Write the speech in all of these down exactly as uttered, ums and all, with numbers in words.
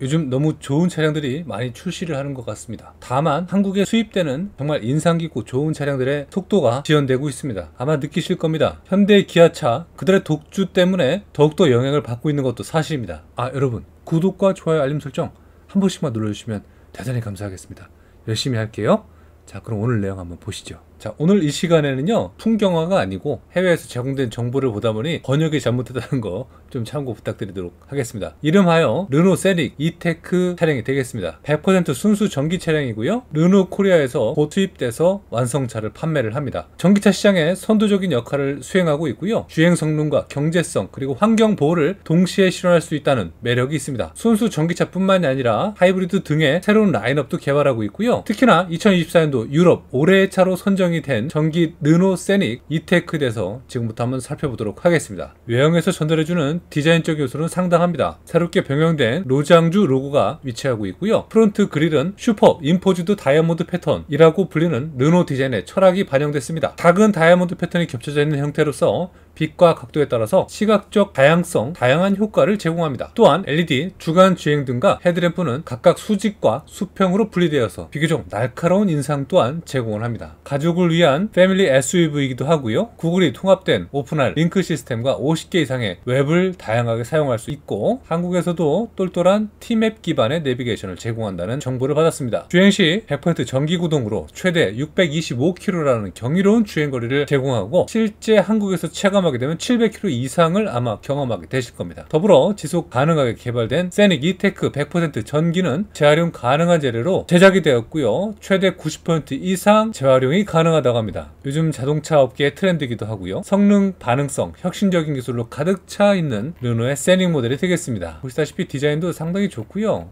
요즘 너무 좋은 차량들이 많이 출시를 하는 것 같습니다. 다만 한국에 수입되는 정말 인상 깊고 좋은 차량들의 속도가 지연되고 있습니다. 아마 느끼실 겁니다. 현대 기아차 그들의 독주 때문에 더욱더 영향을 받고 있는 것도 사실입니다. 아, 여러분, 구독과 좋아요, 알림 설정 한 번씩만 눌러주시면 대단히 감사하겠습니다. 열심히 할게요. 자, 그럼 오늘 내용 한번 보시죠. 자, 오늘 이 시간에는요, 풍경화가 아니고 해외에서 제공된 정보를 보다 보니 번역이 잘못됐다는 거 좀 참고 부탁드리도록 하겠습니다. 이름하여 르노 세닉 이테크 차량이 되겠습니다. 백 퍼센트 순수 전기 차량이고요. 르노 코리아에서 곧 수입돼서 완성차를 판매를 합니다. 전기차 시장에 선도적인 역할을 수행하고 있고요. 주행 성능과 경제성 그리고 환경 보호를 동시에 실현할 수 있다는 매력이 있습니다. 순수 전기차뿐만이 아니라 하이브리드 등의 새로운 라인업도 개발하고 있고요. 특히나 이천이십사 년도 유럽 올해의 차로 선정이 된 전기 르노 세닉 이테크에 대해서 지금부터 한번 살펴보도록 하겠습니다. 외형에서 전달해주는 디자인적 요소는 상당합니다. 새롭게 변경된 로장주 로고가 위치하고 있고요. 프론트 그릴은 슈퍼 인포즈드 다이아몬드 패턴이라고 불리는 르노 디자인의 철학이 반영됐습니다. 작은 다이아몬드 패턴이 겹쳐져 있는 형태로서 빛과 각도에 따라서 시각적 다양성, 다양한 효과를 제공합니다. 또한 엘이디, 주간 주행등과 헤드램프는 각각 수직과 수평으로 분리되어서 비교적 날카로운 인상 또한 제공을 합니다. 가족을 위한 패밀리 에스유브이이기도 하고요. 구글이 통합된 오픈할 링크 시스템과 오십 개 이상의 웹을 다양하게 사용할 수 있고, 한국에서도 똘똘한 티맵 기반의 내비게이션을 제공한다는 정보를 받았습니다. 주행시 백 퍼센트 전기구동으로 최대 육백이십오 킬로미터라는 경이로운 주행거리를 제공하고, 실제 한국에서 체감 하게 되면 칠백 킬로미터 이상을 아마 경험하게 되실 겁니다. 더불어 지속 가능하게 개발된 세닉 이테크 백 퍼센트 전기는 재활용 가능한 재료로 제작이 되었고요. 최대 구십 퍼센트 이상 재활용이 가능하다고 합니다. 요즘 자동차 업계의 트렌드이기도 하고요. 성능, 반응성, 혁신적인 기술로 가득 차 있는 르노의 세닉 모델이 되겠습니다. 보시다시피 디자인도 상당히 좋고요.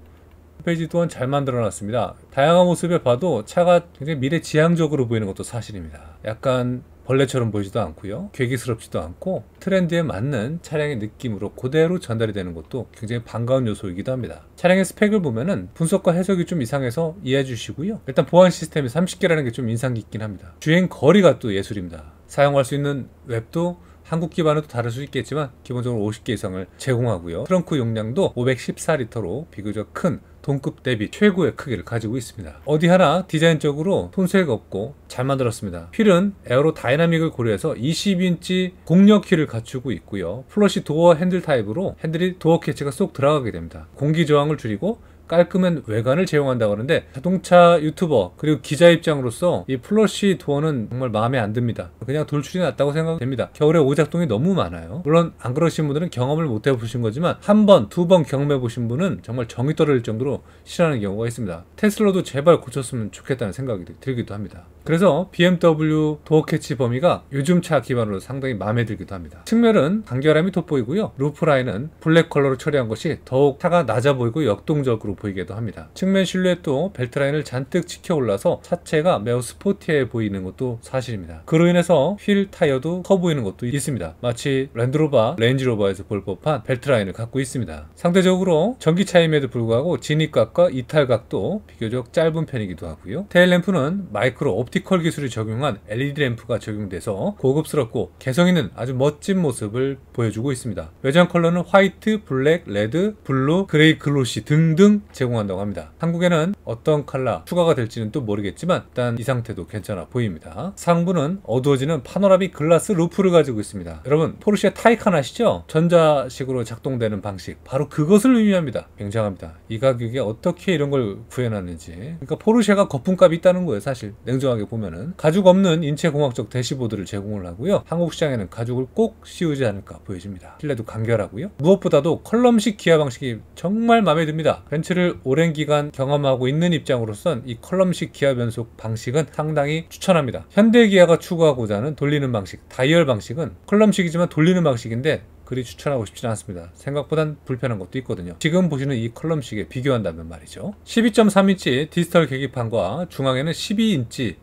페이지 또한 잘 만들어 놨습니다. 다양한 모습에 봐도 차가 굉장히 미래지향적으로 보이는 것도 사실입니다. 약간 벌레처럼 보이지도 않고요. 괴기스럽지도 않고 트렌드에 맞는 차량의 느낌으로 그대로 전달이 되는 것도 굉장히 반가운 요소이기도 합니다. 차량의 스펙을 보면은 분석과 해석이 좀 이상해서 이해해 주시고요. 일단 보안 시스템이 삼십 개라는 게 좀 인상 깊긴 합니다. 주행 거리가 또 예술입니다. 사용할 수 있는 웹도 한국 기반은 또 다를 수 있겠지만 기본적으로 오십 개 이상을 제공하고요. 트렁크 용량도 오백십사 리터로 비교적 큰 동급 대비 최고의 크기를 가지고 있습니다. 어디 하나 디자인적으로 손색 없고 잘 만들었습니다. 휠은 에어로 다이나믹을 고려해서 이십 인치 공력 휠을 갖추고 있고요. 플러시 도어 핸들 타입으로 핸들이 도어 캐치가 쏙 들어가게 됩니다. 공기 저항을 줄이고 깔끔한 외관을 제공한다고 하는데, 자동차 유튜버 그리고 기자 입장으로서 이 플러시 도어는 정말 마음에 안 듭니다. 그냥 돌출이 낫다고 생각됩니다. 겨울에 오작동이 너무 많아요. 물론 안 그러신 분들은 경험을 못 해보신 거지만 한 번, 두 번 경험해 보신 분은 정말 정이 떨어질 정도로 싫어하는 경우가 있습니다. 테슬라도 제발 고쳤으면 좋겠다는 생각이 들기도 합니다. 그래서 비엠더블유 도어 캐치 범위가 요즘 차 기반으로 상당히 마음에 들기도 합니다. 측면은 간결함이 돋보이고요. 루프 라인은 블랙 컬러로 처리한 것이 더욱 차가 낮아 보이고 역동적으로 보이기도 합니다. 측면 실루엣도 벨트 라인을 잔뜩 치켜 올라서 차체가 매우 스포티해 보이는 것도 사실입니다. 그로 인해서 휠 타이어도 커 보이는 것도 있습니다. 마치 랜드로버, 레인지로버에서 볼 법한 벨트 라인을 갖고 있습니다. 상대적으로 전기차임에도 불구하고 진입각과 이탈각도 비교적 짧은 편이기도 하고요. 테일램프는 마이크로 옵티컬 기술이 적용한 엘이디 램프가 적용돼서 고급스럽고 개성있는 아주 멋진 모습을 보여주고 있습니다. 외장 컬러는 화이트, 블랙, 레드, 블루, 그레이 글로시 등등 제공한다고 합니다. 한국에는 어떤 컬러 추가가 될지는 또 모르겠지만 일단 이 상태도 괜찮아 보입니다. 상부는 어두워지는 파노라믹 글라스 루프를 가지고 있습니다. 여러분, 포르쉐 타이칸 아시죠? 전자식으로 작동되는 방식, 바로 그것을 의미합니다. 굉장합니다. 이 가격에 어떻게 이런 걸 구해놨는지. 그러니까 포르쉐가 거품값이 있다는 거예요. 사실 냉정하게 보면은. 가죽 없는 인체공학적 대시보드를 제공을 하고요. 한국 시장에는 가죽을 꼭 씌우지 않을까 보여집니다. 실내도 간결하고요. 무엇보다도 컬럼식 기아 방식이 정말 마음에 듭니다. 벤츠를 오랜 기간 경험하고 있는 입장으로선 이 컬럼식 기아 변속 방식은 상당히 추천합니다. 현대 기아가 추구하고자 하는 돌리는 방식, 다이얼 방식은 컬럼식이지만 돌리는 방식인데 그리 추천하고 싶지는 않습니다. 생각보단 불편한 것도 있거든요. 지금 보시는 이 컬럼식에 비교한다면 말이죠. 십이 점 삼 인치 디지털 계기판과 중앙에는 십이 인치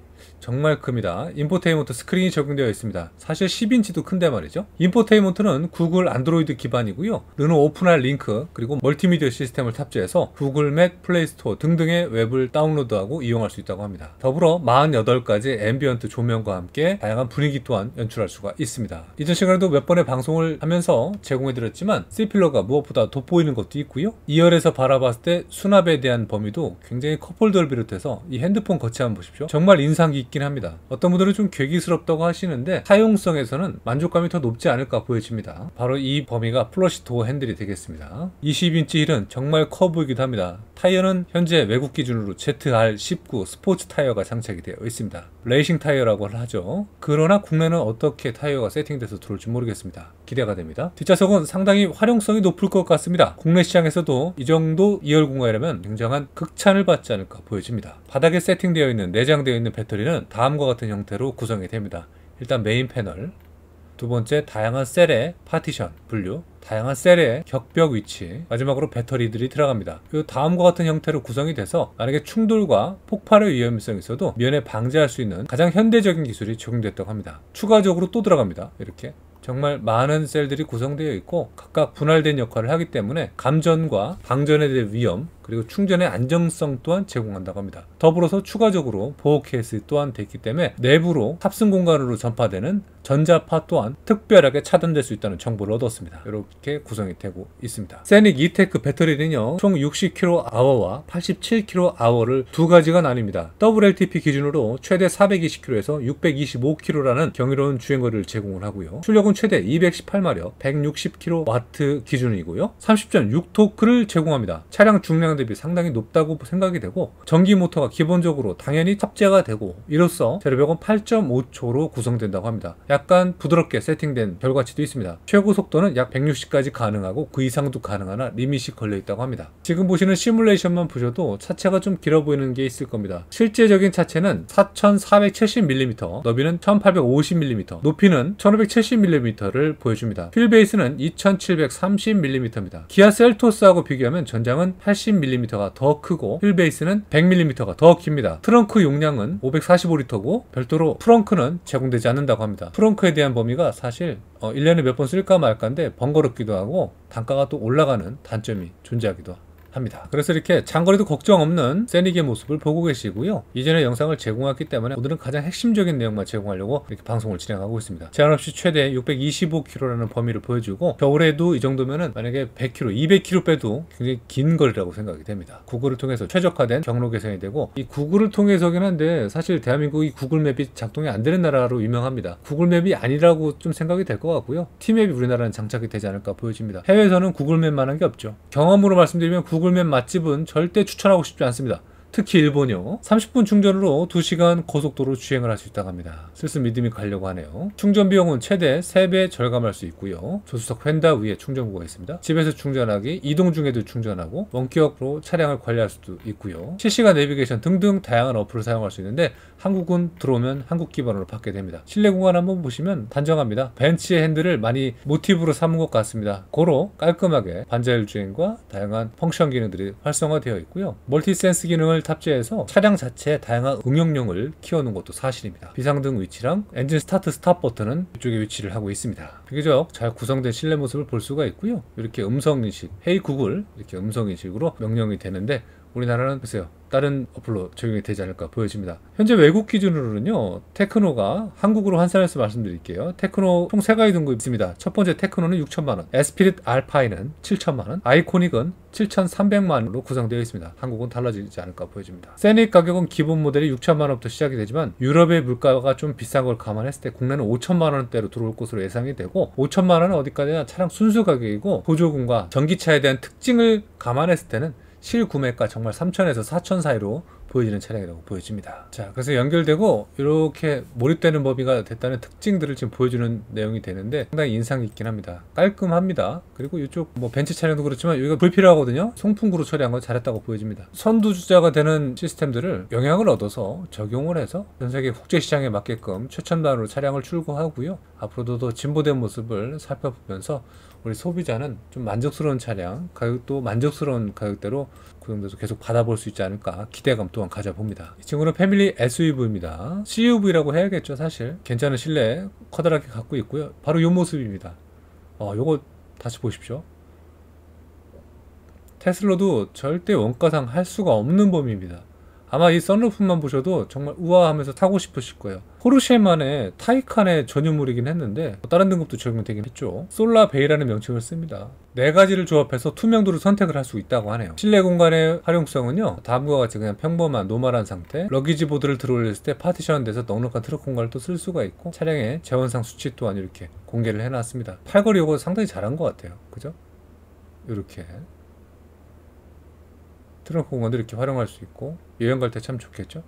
정말 큽니다. 인포테인먼트 스크린이 적용되어 있습니다. 사실 십 인치도 큰데 말이죠. 인포테인먼트는 구글 안드로이드 기반이고요. 르노 오픈할 링크 그리고 멀티미디어 시스템을 탑재해서 구글 맵, 플레이스토어 등등의 웹을 다운로드하고 이용할 수 있다고 합니다. 더불어 사십팔 가지 앰비언트 조명과 함께 다양한 분위기 또한 연출할 수가 있습니다. 이전 시간에도 몇 번의 방송을 하면서 제공해드렸지만 C필러가 무엇보다 돋보이는 것도 있고요. 이 열에서 바라봤을 때 수납에 대한 범위도 굉장히 컵홀더를 비롯해서 이 핸드폰 거치 한번 보십시오. 정말 인상 깊긴 합니다. 어떤 분들은 좀 괴기스럽다고 하시는데 사용성에서는 만족감이 더 높지 않을까 보여집니다. 바로 이 범위가 플러시 도어 핸들이 되겠습니다. 이십 인치 힐은 정말 커 보이기도 합니다. 타이어는 현재 외국 기준으로 제트 알 십구 스포츠 타이어가 장착이 되어 있습니다. 레이싱 타이어라고 하죠. 그러나 국내는 어떻게 타이어가 세팅돼서 들어올지 모르겠습니다. 기대가 됩니다. 뒷좌석은 상당히 활용성이 높을 것 같습니다. 국내 시장에서도 이 정도 이 열 공간이라면 굉장한 극찬을 받지 않을까 보여집니다. 바닥에 세팅되어 있는 내장되어 있는 배터리는 다음과 같은 형태로 구성이 됩니다. 일단 메인 패널, 두 번째 다양한 셀의 파티션, 분류, 다양한 셀의 격벽 위치, 마지막으로 배터리들이 들어갑니다. 그 다음과 같은 형태로 구성이 돼서 만약에 충돌과 폭발의 위험성이 있어도 면에 방지할 수 있는 가장 현대적인 기술이 적용됐다고 합니다. 추가적으로 또 들어갑니다. 이렇게 정말 많은 셀들이 구성되어 있고 각각 분할된 역할을 하기 때문에 감전과 방전에 대한 위험 그리고 충전의 안정성 또한 제공한다고 합니다. 더불어서 추가적으로 보호 케이스 또한 되어 있기 때문에 내부로 탑승 공간으로 전파되는 전자파 또한 특별하게 차단될 수 있다는 정보를 얻었습니다. 이렇게 구성이 되고 있습니다. 세닉 이테크 배터리는요 총 육십 킬로와트와 팔십칠 킬로와트를 두 가지가 나뉩니다. 더블유엘티피 기준으로 최대 사백이십 킬로미터에서 육백이십오 킬로미터라는 경이로운 주행거리를 제공을 하고요. 출력은 최대 이백십팔 마력 백육십 킬로와트 기준이고요. 삼십 점 육 토크를 제공합니다. 차량 중량 대비 상당히 높다고 생각이 되고 전기 모터가 기본적으로 당연히 탑재가 되고 이로써 제로백은 팔 점 오 초로 구성된다고 합니다. 약간 부드럽게 세팅된 결과치도 있습니다. 최고 속도는 약 백육십까지 가능하고 그 이상도 가능하나 리밋이 걸려 있다고 합니다. 지금 보시는 시뮬레이션만 보셔도 차체가 좀 길어 보이는 게 있을 겁니다. 실제적인 차체는 사천사백칠십 밀리미터, 너비는 천팔백오십 밀리미터, 높이는 천오백칠십 밀리미터를 보여줍니다. 휠베이스는 이천칠백삼십 밀리미터입니다. 기아 셀토스하고 비교하면 전장은 팔십 밀리미터가 더 크고 휠베이스는 백 밀리미터가 더 깁니다. 트렁크 용량은 오백사십오 리터고 별도로 프렁크는 제공되지 않는다고 합니다. 프렁크에 대한 범위가 사실 어, 일 년에 몇 번 쓸까 말까인데 번거롭기도 하고 단가가 또 올라가는 단점이 존재하기도 합니다. 합니다. 그래서 이렇게 장거리도 걱정 없는 세닉의 모습을 보고 계시고요. 이전에 영상을 제공했기 때문에 오늘은 가장 핵심적인 내용만 제공하려고 이렇게 방송을 진행하고 있습니다. 제한 없이 최대 육백이십오 킬로미터라는 범위를 보여주고 겨울에도 이 정도면은 만약에 백 킬로미터, 이백 킬로미터 빼도 굉장히 긴 거리라고 생각이 됩니다. 구글을 통해서 최적화된 경로 개선이 되고 이 구글을 통해서긴 한데 사실 대한민국이 구글 맵이 작동이 안 되는 나라로 유명합니다. 구글 맵이 아니라고 좀 생각이 될 것 같고요. T맵이 우리나라는 장착이 되지 않을까 보여집니다. 해외에서는 구글 맵만한 게 없죠. 경험으로 말씀드리면 구글 구글맵 맛집은 절대 추천하고 싶지 않습니다. 특히 일본이요. 삼십 분 충전으로 두 시간 고속도로 주행을 할 수 있다고 합니다. 슬슬 믿음이 가려고 하네요. 충전 비용은 최대 세 배 절감할 수 있고요. 조수석 휀다 위에 충전구가 있습니다. 집에서 충전하기, 이동 중에도 충전하고 원격으로 차량을 관리할 수도 있고요. 실시간 내비게이션 등등 다양한 어플을 사용할 수 있는데 한국은 들어오면 한국 기반으로 받게 됩니다. 실내 공간 한번 보시면 단정합니다. 벤츠의 핸들을 많이 모티브로 삼은 것 같습니다. 고로 깔끔하게 반자율 주행과 다양한 펑션 기능들이 활성화되어 있고요. 멀티센스 기능을 탑재해서 차량 자체의 다양한 응용력을 키워놓은 것도 사실입니다. 비상등 위치랑 엔진 스타트 스탑 버튼은 이쪽에 위치를 하고 있습니다. 비교적 잘 구성된 실내 모습을 볼 수가 있고요. 이렇게 음성인식, 헤이 구글 이렇게 음성인식으로 명령이 되는데 우리나라는 글쎄요 다른 어플로 적용이 되지 않을까 보여집니다. 현재 외국 기준으로는요 테크노가 한국으로 환산해서 말씀드릴게요. 테크노 총 세 가지 등급이 있습니다. 첫 번째 테크노는 육천만 원, 에스피릿 알파인은 칠천만 원, 아이코닉은 칠천삼백만 원으로 구성되어 있습니다. 한국은 달라지지 않을까 보여집니다. 세닉 가격은 기본 모델이 육천만 원부터 시작이 되지만 유럽의 물가가 좀 비싼 걸 감안했을 때 국내는 오천만 원대로 들어올 것으로 예상이 되고 오천만 원은 어디까지나 차량 순수 가격이고 보조금과 전기차에 대한 특징을 감안했을 때는 실구매가 정말 삼천에서 사천 사이로 보여지는 차량이라고 보여집니다. 자, 그래서 연결되고 이렇게 몰입되는 범위가 됐다는 특징들을 지금 보여주는 내용이 되는데 상당히 인상 깊긴 합니다. 깔끔합니다. 그리고 이쪽 뭐 벤츠 차량도 그렇지만 여기가 불필요하거든요. 송풍구로 처리한 거 잘했다고 보여집니다. 선두주자가 되는 시스템들을 영향을 얻어서 적용을 해서 전 세계 국제 시장에 맞게끔 최첨단으로 차량을 출고하고요. 앞으로도 더 진보된 모습을 살펴보면서 우리 소비자는 좀 만족스러운 차량, 가격도 만족스러운 가격대로 그 정도에서 계속 받아볼 수 있지 않을까 기대감 또한 가져봅니다. 이 친구는 패밀리 에스유브이입니다. 씨유브이라고 해야겠죠. 사실 괜찮은 실내 커다랗게 갖고 있고요. 바로 이 모습입니다. 어, 요거 다시 보십시오. 테슬라도 절대 원가상 할 수가 없는 범위입니다. 아마 이 썬루프만 보셔도 정말 우아하면서 타고 싶으실 거예요. 포르쉐만의 타이칸의 전유물이긴 했는데 다른 등급도 적용되긴 했죠. 솔라베이라는 명칭을 씁니다. 네 가지를 조합해서 투명도를 선택을 할 수 있다고 하네요. 실내 공간의 활용성은요, 다음과 같이 그냥 평범한 노멀한 상태, 러기지 보드를 들어올렸을 때 파티션 돼서 넉넉한 트럭 공간을 또 쓸 수가 있고, 차량의 재원상 수치 또한 이렇게 공개를 해놨습니다. 팔걸이 이거 상당히 잘한 것 같아요. 그죠? 이렇게 트렁크 공간도 이렇게 활용할 수 있고, 여행 갈 때 참 좋겠죠?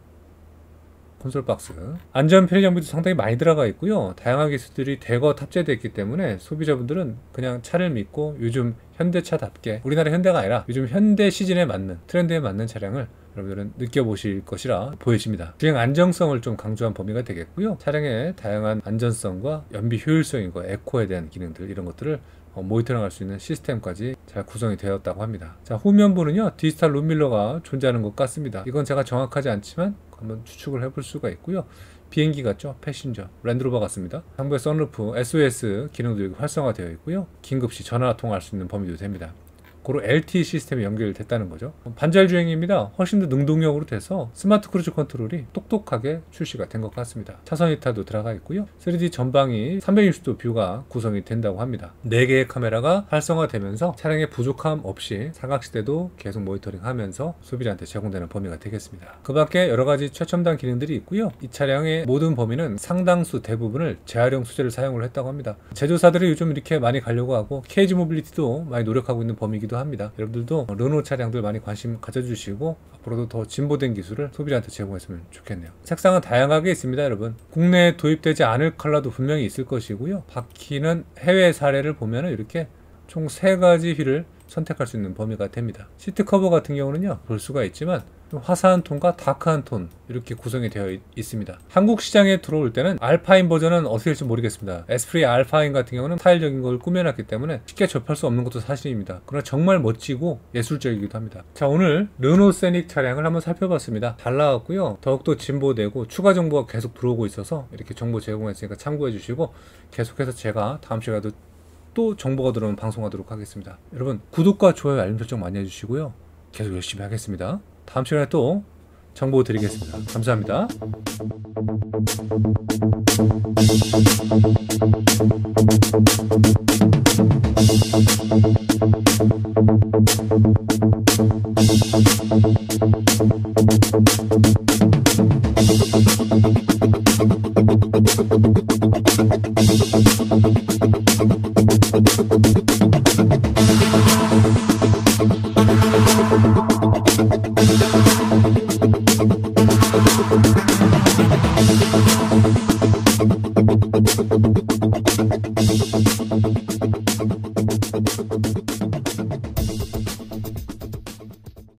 콘솔 박스. 안전 편의 장비도 상당히 많이 들어가 있고요. 다양한 기술들이 대거 탑재되어 있기 때문에 소비자분들은 그냥 차를 믿고 요즘 현대차답게, 우리나라 현대가 아니라 요즘 현대 시즌에 맞는, 트렌드에 맞는 차량을 여러분들은 느껴보실 것이라 보여집니다. 주행 안정성을 좀 강조한 범위가 되겠고요. 차량의 다양한 안전성과 연비 효율성과 에코에 대한 기능들, 이런 것들을 어, 모니터링할 수 있는 시스템까지 잘 구성이 되었다고 합니다. 자, 후면부는요, 디지털 룸밀러가 존재하는 것 같습니다. 이건 제가 정확하지 않지만 한번 추측을 해볼 수가 있고요. 비행기 같죠? 패신저, 랜드로버 같습니다. 상부의 선루프, 에스오에스 기능도 활성화되어 있고요. 긴급시 전화 통화할 수 있는 범위도 됩니다. 고로 엘티이 시스템이 연결됐다는 거죠. 반절 주행입니다. 훨씬 더 능동적으로 돼서 스마트 크루즈 컨트롤이 똑똑하게 출시가 된 것 같습니다. 차선 이탈도 들어가 있고요. 쓰리디 전방이 삼백육십 도 뷰가 구성이 된다고 합니다. 네 개의 카메라가 활성화되면서 차량의 부족함 없이 사각지대도 계속 모니터링하면서 소비자한테 제공되는 범위가 되겠습니다. 그 밖에 여러 가지 최첨단 기능들이 있고요. 이 차량의 모든 범위는 상당수 대부분을 재활용 소재를 사용을 했다고 합니다. 제조사들이 요즘 이렇게 많이 가려고 하고 케이지 모빌리티도 많이 노력하고 있는 범위이기도 합니다. 여러분들도 르노 차량들 많이 관심 가져주시고 앞으로도 더 진보된 기술을 소비자한테 제공했으면 좋겠네요. 색상은 다양하게 있습니다. 여러분, 국내에 도입되지 않을 컬러도 분명히 있을 것이고요. 바퀴는 해외 사례를 보면 이렇게 총 세 가지 휠을 선택할 수 있는 범위가 됩니다. 시트 커버 같은 경우는요, 볼 수가 있지만 좀 화사한 톤과 다크한 톤 이렇게 구성이 되어 있, 있습니다. 한국 시장에 들어올 때는 알파인 버전은 어떻게 될지 모르겠습니다. 에스프리 알파인 같은 경우는 스타일적인 걸 꾸며놨기 때문에 쉽게 접할 수 없는 것도 사실입니다. 그러나 정말 멋지고 예술적이기도 합니다. 자, 오늘 르노 세닉 차량을 한번 살펴봤습니다. 잘 나왔고요. 더욱더 진보되고 추가 정보가 계속 들어오고 있어서 이렇게 정보 제공했으니까 참고해 주시고, 계속해서 제가 다음 시간에도 또 정보가 들어오면 방송하도록 하겠습니다. 여러분, 구독과 좋아요, 알림 설정 많이 해주시고요. 계속 열심히 하겠습니다. 다음 시간에 또 정보 드리겠습니다. 감사합니다. We'll be right back.